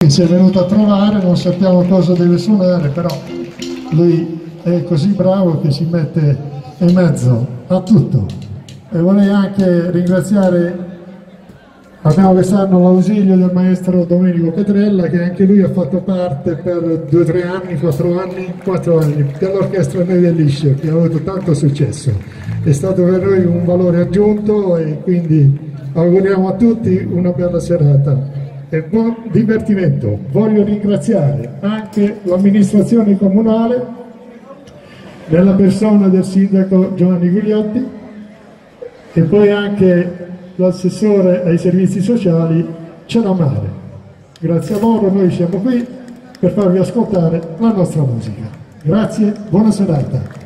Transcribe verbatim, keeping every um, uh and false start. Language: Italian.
Si è venuto a trovare, non sappiamo cosa deve suonare, però lui è così bravo che si mette in mezzo a tutto. E vorrei anche ringraziare, abbiamo quest'anno l'ausilio del maestro Domenico Petrella, che anche lui ha fatto parte per due, tre anni, quattro anni, quattro anni dell'orchestra Noi del Liscio, che ha avuto tanto successo. È stato per noi un valore aggiunto e quindi auguriamo a tutti una bella serata e buon divertimento. Voglio ringraziare anche l'amministrazione comunale nella persona del sindaco Giovanni Gugliotti e poi anche l'assessore ai servizi sociali Ceramare. Grazie a loro noi siamo qui per farvi ascoltare la nostra musica. Grazie, buona serata.